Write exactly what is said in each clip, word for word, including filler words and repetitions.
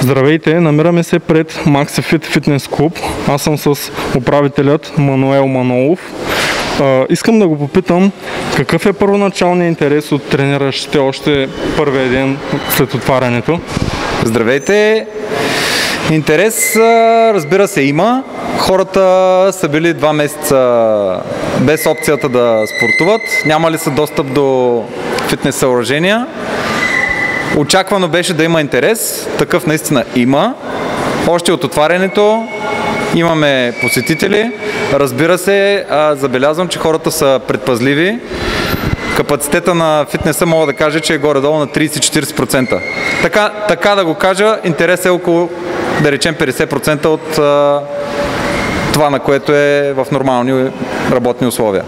Здравейте, намираме се пред MaxiFit Фитнес клуб. Аз съм с управителят Мануел Манолов. А, искам да го попитам какъв е първоначалният интерес от трениращите още първия ден след отварянето? Здравейте! Интерес, разбира се, има. Хората са били два месеца без опцията да спортуват. Нямали са достъп до фитнес съоръжения. Очаквано беше да има интерес. Такъв наистина има. Още от отварянето имаме посетители. Разбира се, забелязвам, че хората са предпазливи. Капацитета на фитнеса мога да кажа, че е горе-долу на трийсет до четирийсет процента. Така, така да го кажа, интерес е около, да речем, петдесет процента от а, това, на което е в нормални работни условия.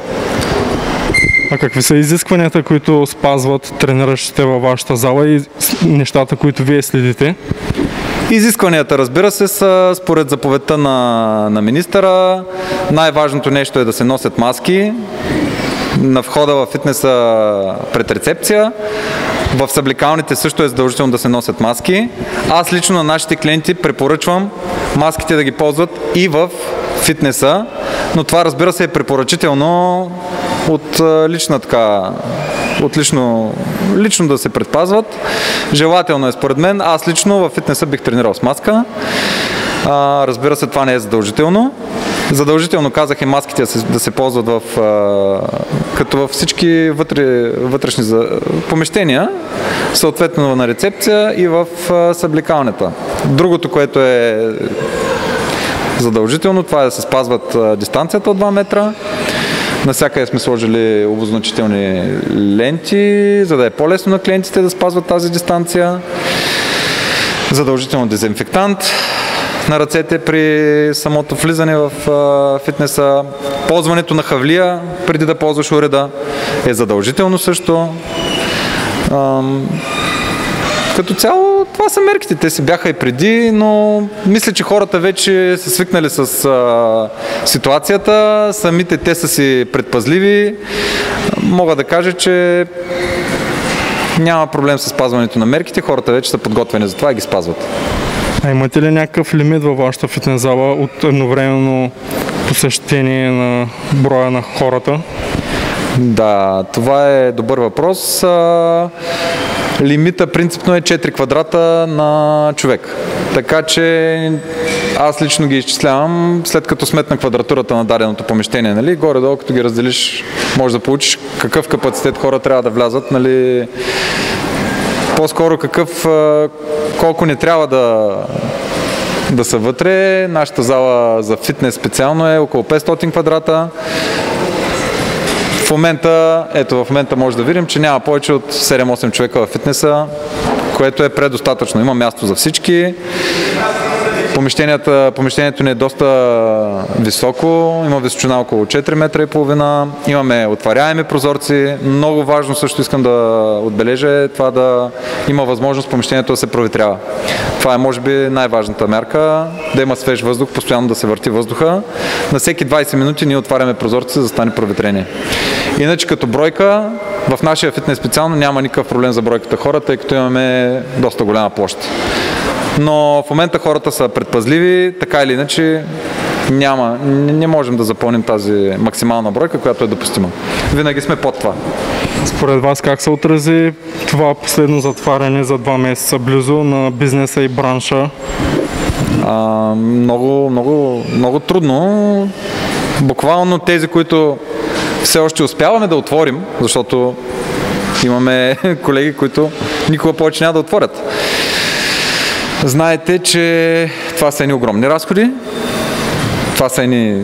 А какви са изискванията, които спазват трениращите във вашата зала и нещата, които вие следите? Изискванията, разбира се, са според заповедта на, на министъра. Най-важното нещо е да се носят маски на входа в фитнеса пред рецепция. В съблекалните също е задължително да се носят маски. Аз лично на нашите клиенти препоръчвам маските да ги ползват и в фитнеса, но това, разбира се, е препоръчително от лична така, от лично, лично да се предпазват. Желателно е според мен. Аз лично в фитнеса бих тренирал с маска. А, разбира се, това не е задължително. Задължително казах и маските да се, да се ползват в, а, като във всички вътре, вътрешни за, помещения, съответно на рецепция и в а, съблекалнята. Другото, което е задължително, това е да се спазват а, дистанцията от два метра. Насякъде сме сложили обозначителни ленти, за да е по-лесно на клиентите да спазват тази дистанция. Задължително дезинфектант на ръцете при самото влизане в а, фитнеса. Ползването на хавлия преди да ползваш уреда е задължително също. А, като цяло това са мерките. Те си бяха и преди, но мисля, че хората вече са свикнали с а, ситуацията. Самите те са си предпазливи. Мога да кажа, че няма проблем с спазването на мерките. Хората вече са подготвени за това и ги спазват. А имате ли някакъв лимит във вашата фитнес зала от едновременно посещение на броя на хората? Да, това е добър въпрос. Лимита принципно е четири квадрата на човек. Така че аз лично ги изчислявам, след като сметна квадратурата на даденото помещение, нали, горе-долу като ги разделиш, можеш да получиш какъв капацитет хора трябва да влязат, нали, по-скоро какъв, колко не трябва да, да са вътре. Нашата зала за фитнес специално е около петстотин квадрата. В момента, ето в момента може да видим, че няма повече от седем-осем човека в фитнеса, което е предостатъчно. Има място за всички. Помещението ни е доста високо, има височина около четири метра и половина, имаме отваряеми прозорци. Много важно също искам да отбележа е това да има възможност помещението да се проветрява. Това е може би най-важната мярка, да има свеж въздух, постоянно да се върти въздуха. На всеки двайсет минути ние отваряме прозорци, за да стане проветрение. Иначе като бройка, в нашия фитнес специално няма никакъв проблем за бройката хора, тъй като имаме доста голяма площ. Но в момента хората са предпазливи, така или иначе няма, не можем да запълним тази максимална бройка, която е допустима. Винаги сме под това. Според вас как се отрази това последно затваряне за два месеца близо на бизнеса и бранша? А, много, много, много трудно. Буквално тези, които все още успяваме да отворим, защото имаме колеги, които никога повече няма да отворят. Знаете, че това са едни огромни разходи, това са едни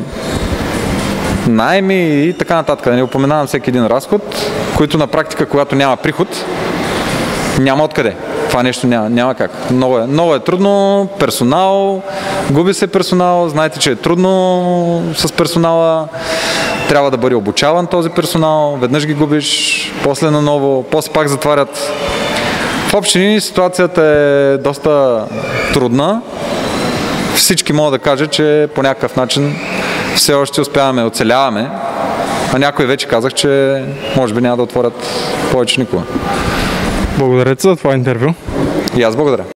наеми и така нататък. Да не упоменавам всеки един разход, които на практика, когато няма приход, няма откъде. Това нещо няма, няма как. Много е, много е трудно, персонал, губи се персонал, знаете, че е трудно с персонала, трябва да бъде обучаван този персонал, веднъж ги губиш, после наново, после пак затварят. В общи линии ситуацията е доста трудна. Всички мога да кажа, че по някакъв начин все още успяваме, оцеляваме, а някои вече казах, че може би няма да отворят повече никога. Благодаря ти за това интервю. И аз благодаря.